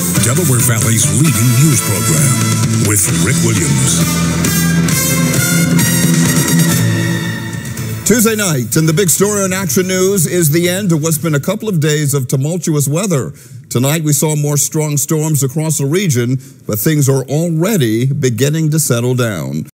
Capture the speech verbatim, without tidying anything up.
Delaware Valley's leading news program with Rick Williams. Tuesday night, and the big story on Action News is the end of what's been a couple of days of tumultuous weather. Tonight, we saw more strong storms across the region, but things are already beginning to settle down.